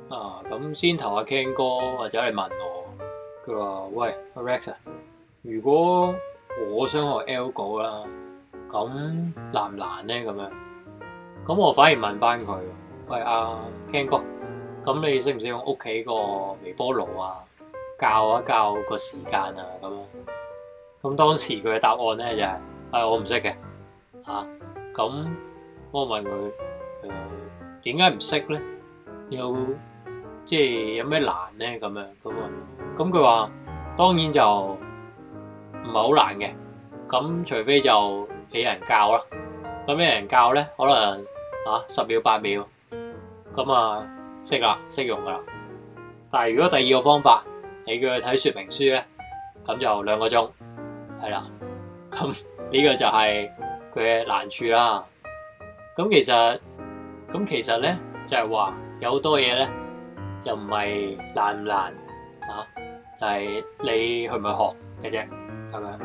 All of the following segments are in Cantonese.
咁先頭阿 Ken 哥或者你問我，佢話：喂，阿 Rex 啊，如果我想學 Algo 啦，咁難唔難咧？咁樣，咁我反而問翻佢：喂，阿 Ken 哥，咁你識唔識用屋企個微波爐啊？校一校個時間啊，咁樣。咁當時佢嘅答案咧就係：我唔識嘅。咁我問佢：點解唔識咧？即係有咩難咧？咁樣咁佢話當然就唔係好難嘅，咁除非就有人教啦。咁有人教咧，可能10秒8秒，咁識啦，識用噶啦。但係如果第二個方法，你叫佢睇說明書咧，咁就2個鐘，係啦。咁呢個就係佢嘅難處啦。咁其實咧就係話有好多嘢咧。就唔係難唔難就係你去唔去學嘅啫，係咪？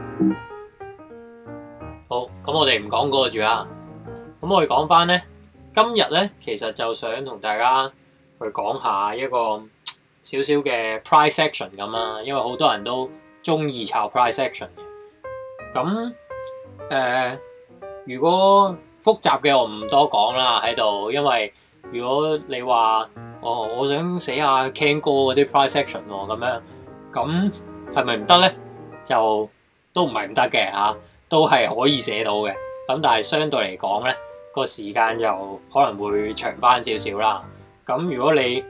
好，咁我哋唔講嗰個住啦。咁我哋講翻咧，今日咧其實就想同大家去講下一個少少嘅 price action 咁啦，因為好多人都中意炒 price action 嘅。咁如果複雜嘅我唔多講啦喺度，因為如果你話我想寫下 Ken 哥嗰啲 price action 喎，咁係咪唔得咧？就都唔係唔得嘅都係可以寫到嘅。咁但係相對嚟講咧，個時間就可能會長翻少少啦。咁如果你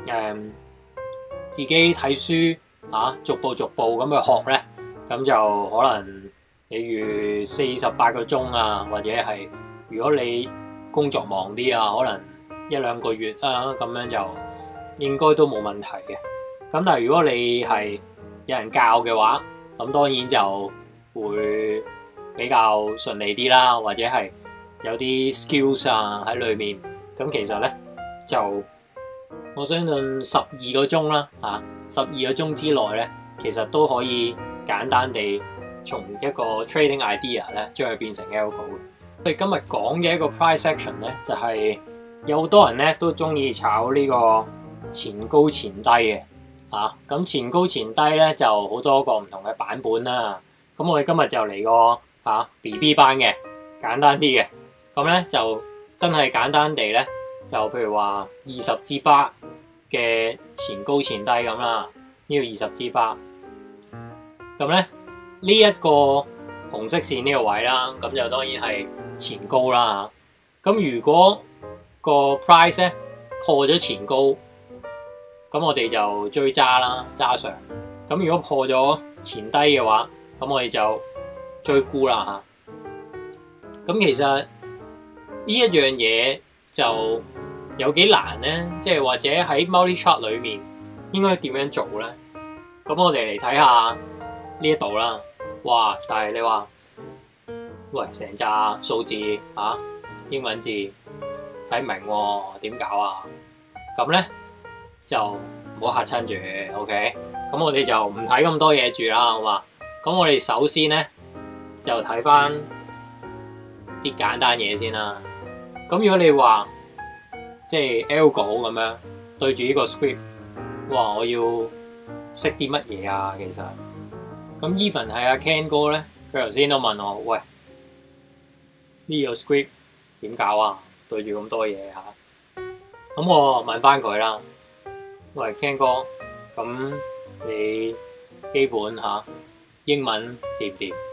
自己睇書逐步咁去學咧，咁就可能例如48個鐘或者係如果你工作忙啲可能1-2個月咁樣就應該都冇問題嘅。咁但係如果你係有人教嘅話，咁當然就會比較順利啲啦，或者係有啲 skills 喺裏面。咁其實咧就我相信12個鐘啦12個鐘之內咧，其實都可以簡單地從一個 trading idea 咧將佢變成 algo。我哋今日講嘅一個 price action 咧，就係有好多人咧都中意炒呢個前高前低嘅咁前高前低咧就好多個唔同嘅版本啦。咁我哋今日就嚟個BB 班嘅簡單啲嘅，咁咧就真係簡單地咧，就譬如話20支巴嘅前高前低咁啦，呢個20支巴。咁咧呢一個紅色線呢個位啦，咁就當然係前高啦。咁如果個 price 咧破咗前高，咁我哋就追揸啦，揸上。咁如果破咗前低嘅話，咁我哋就追沽啦咁其實呢一樣嘢就有幾難咧，即係或者喺 multi chart 裏面應該點樣做咧？咁我哋嚟睇下呢一度啦。哇！但係你話喂，成扎數字英文字睇唔明喎，點搞啊？咁咧就唔好嚇親住 ，OK？ 咁我哋就唔睇咁多嘢住啦，好嘛？咁我哋首先咧就睇翻啲簡單嘢先啦。咁如果你話即係 algo 咁樣對住呢個 script， 哇！我要識啲乜嘢啊？其實咁 even 係阿 Ken 哥咧，佢頭先都問我，喂，呢個 script 點搞啊？對住咁多嘢咁我問翻佢啦，喂 Ken 哥，咁你基本英文掂唔掂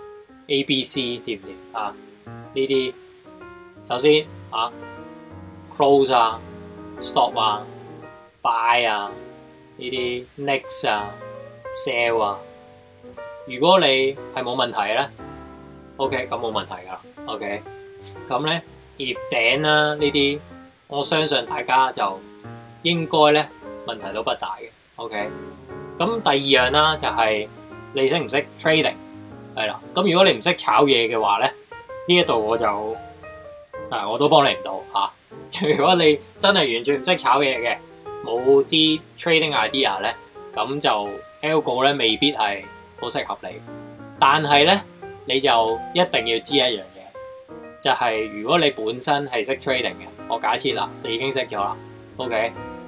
？ABC 掂唔掂呢啲首先close stop buy 呢啲 next sell 如果你係冇問題咧 ，OK 咁冇問題噶 ，OK 咁咧 if 頂啦呢啲，我相信大家就應該咧問題都不大嘅 ，OK 咁第二樣啦就係你識唔識 trading 係啦，咁如果你唔識炒嘢嘅話咧，呢一度我就我都幫你唔到如果你真係完全唔識炒嘢嘅，冇啲 trading idea 咧，咁就 algo 咧未必係好適合你。但係咧，你就一定要知一樣嘢，就係如果你本身係識 trading 嘅，我假設啦，你已經識咗啦 ，OK，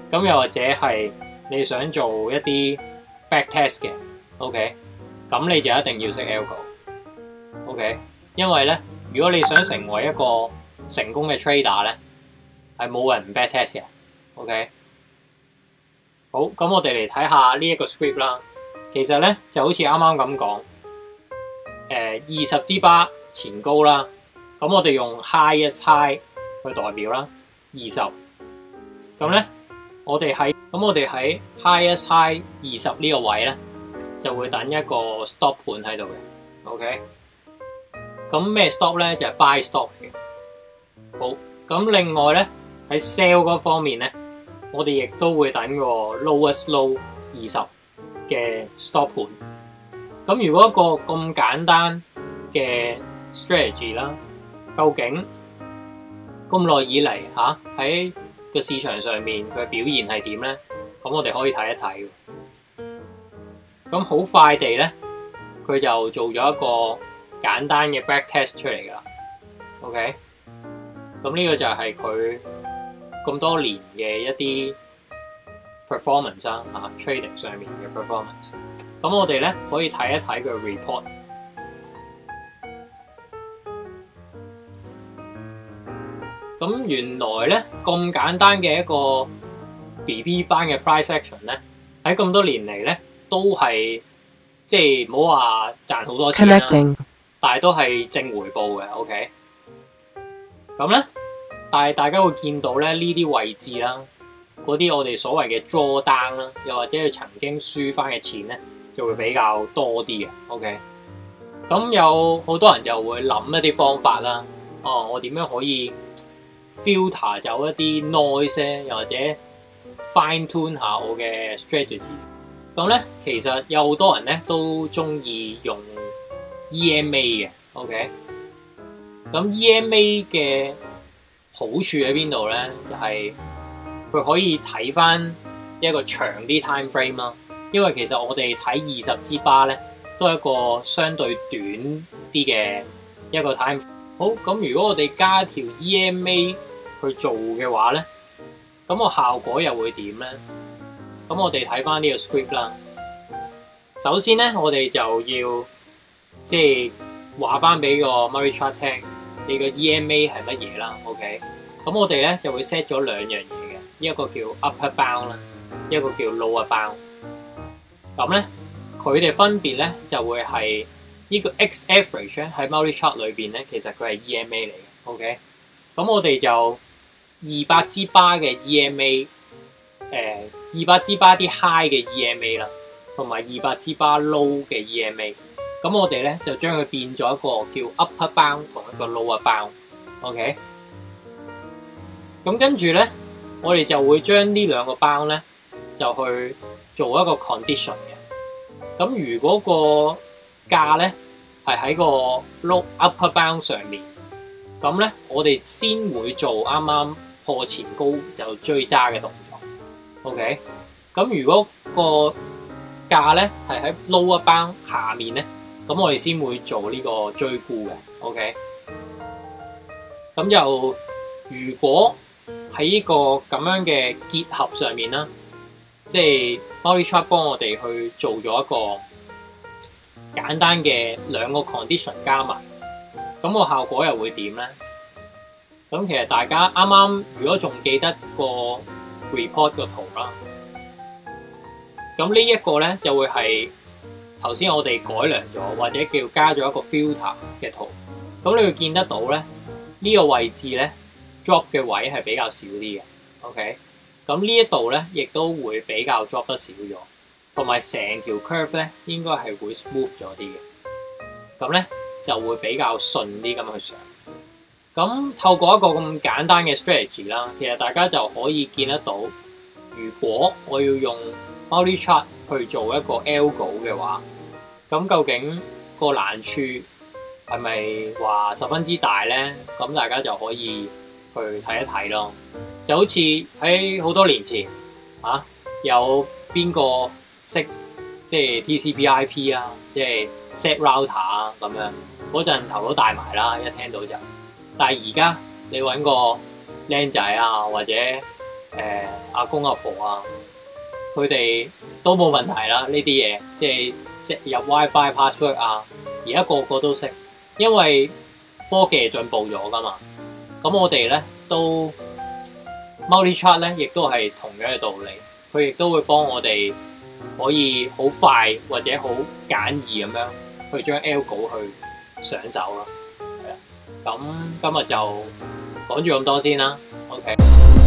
咁又或者係你想做一啲 backtest 嘅 ，OK， 咁你就一定要識 algo，OK， 因為咧，如果你想成為一個成功嘅 trader 咧，係冇人唔 backtest 嘅 ，OK。好，咁我哋嚟睇下呢一個 script 啦。其實咧就好似啱啱咁講，20支巴前高啦，咁我哋用 highest high 去代表啦，20。咁咧我哋喺highest high 20呢個位咧，就會等一個 stop 盤喺度嘅 ，OK。咁咩 stop 咧？就係 buy stop 嘅。好，咁另外咧喺 sell 嗰方面咧，我哋亦都會等個 lowest low 20嘅 stop 盤。咁如果一個咁簡單嘅 strategy 啦，究竟咁耐以嚟喺個市場上面佢嘅表現係點咧？咁我哋可以睇一睇。咁好快地咧，佢就做咗一個簡單嘅 backtest 出嚟㗎啦。OK， 咁呢個就係佢咁多年嘅一啲 performance 啦，trading 上面嘅 performance。咁我哋咧可以睇一睇佢 report。咁原來咧咁簡單嘅一個 BB 班嘅 price action 咧，喺咁多年嚟咧都係即係唔好話賺好多錢啦，但係都係正回報嘅。OK， 咁咧，但係大家會見到咧呢啲位置啦，嗰啲我哋所謂嘅 drawdown 啦，又或者佢曾經輸翻嘅錢咧，就會比較多啲嘅。OK， 咁有好多人就會諗一啲方法啦。哦，我點樣可以 filter 走一啲 noise 咧，又或者 fine tune 下我嘅 strategy。咁咧，其實有好多人咧都中意用 EMA 嘅 ，OK。咁 EMA 嘅好處喺邊度咧？就係佢可以睇翻一個長啲 time frame 啦。因為其實我哋睇20支巴咧，都係一個相對短啲嘅一個 time frame。好，咁如果我哋加條 EMA 去做嘅話咧，咁個效果又會點咧？咁我哋睇翻呢個 script 啦。首先咧，我哋就要即係話翻俾個 Murray Chart 聽，你個 EMA 係乜嘢啦 ？OK。咁我哋咧就會 set 咗兩樣嘢嘅，一個叫 upper bound 啦，一個叫 lower bound。咁咧，佢哋分別咧就會係呢個 X average 咧喺 Murray Chart 裏邊咧，其實佢係 EMA 嚟嘅。OK。咁我哋就200支巴嘅 EMA。200支巴啲 high 嘅 EMA 啦，同埋200支巴 low 嘅 EMA， 咁我哋咧就將佢變咗一個叫 upper bound 同一個 lower bound，OK。咁跟住咧，我哋就會將呢兩個 bound 咧就去做一個 condition 嘅。咁如果個價咧係喺個 upper bound 上面，咁咧我哋先會做啱啱破前高就追揸嘅動作。OK， 咁如果個價咧係喺 lower bound 下面咧，咁我哋先會做呢個追沽嘅。OK， 咁就如果喺呢個咁樣嘅結合上面啦，即係 Murray Chart 幫我哋去做咗一個簡單嘅兩個 condition 加埋，咁個效果又會點咧？咁其實大家啱啱如果仲記得個 report 個圖啦，咁呢一個咧就會係頭先我哋改良咗或者叫加咗一個 filter 嘅圖，咁你會見得到咧呢個位置咧 drop 嘅位係比較少啲嘅 ，OK， 咁呢一度咧亦都會比較 drop 得少咗，同埋成條 curve 咧應該係會 smooth 咗啲嘅，咁咧就會比較順啲咁去上。咁透過一個咁簡單嘅 strategy 啦，其實大家就可以見得到，如果我要用 Murray Chart 去做一個 algo 嘅話，咁究竟個難處係咪話十分之大咧？咁大家就可以去睇一睇咯。就好似喺好多年前有邊個識即係 TCP/IP 啊，即係 set router 啊咁樣，嗰陣頭都大埋啦，一聽到就。但係而家你揾個僆仔啊，或者阿公阿婆啊，佢哋都冇問題啦。呢啲嘢即係入 WiFi password 啊，而家個個都識，因為科技進步咗噶嘛。咁我哋咧都 MultiChat 咧，亦都係同樣嘅道理，佢亦都會幫我哋可以好快或者好簡易咁樣去將 algo 去上手啦。係啦，咁今日就講住咁多先啦。OK。